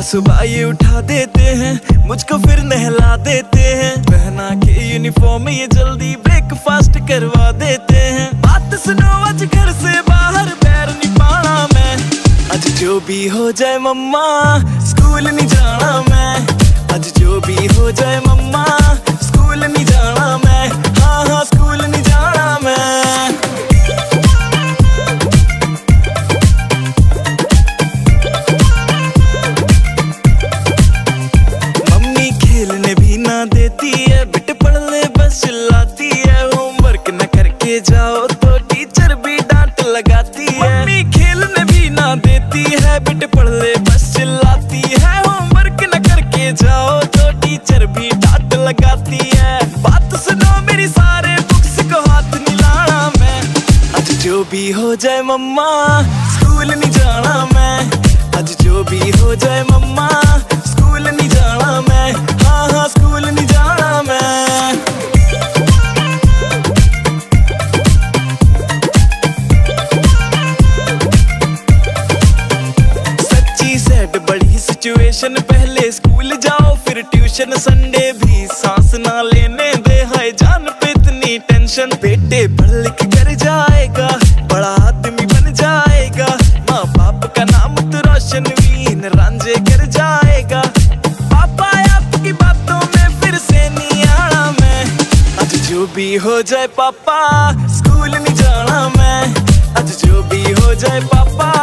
सुबह ये उठा देते हैं, मुझको फिर नहला देते हैं, पहना के यूनिफॉर्म ये जल्दी ब्रेकफास्ट करवा देते हैं। बात सुनो आज घर से बाहर पैर नहीं पाना मैं, आज जो भी हो जाए मम्मा स्कूल नहीं जाना मैं, आज जो भी हो जाए मम्मा स्कूल नहीं जाना मैं, हाँ हाँ स्कूल नहीं जाना मैं। मम्मी खेलने भी ना देती है, बेटे पढ़ ले बस चिल्लाती है, होमवर्क न करके जाओ तो टीचर भी डांट लगाती है। मम्मी खेलने भी ना देती है, बेटे पढ़ ले बस चिल्लाती है, होमवर्क न करके जाओ तो टीचर भी डांट लगाती है। बात सुनो मेरी सारे बुक्स को हाथ नहीं लाना मैं, आज जो भी हो जाए मम्मा स्कूल नहीं जाना मैं, आज जो भी हो जाए मम्मा स्कूल नहीं जाना मैं, हाँ हाँ स्कूल नहीं जाना मैं। सच्ची सैड बड़ी सिचुएशन, पहले स्कूल जाओ फिर ट्यूशन, संडे भी सांस ना लेने दे, हाय जान पे इतनी टेंशन। बेटे पढ़ लिख कर जाएगा, बड़ा आदमी बन जाएगा, माँ बाप का नाम तो रोशन वीन रांझे कर जाएगा। पापा आपकी बातों में फिर से नहीं आना मैं, आज जो भी हो जाए पापा स्कूल नहीं जाना मैं, आज जो भी हो जाए पापा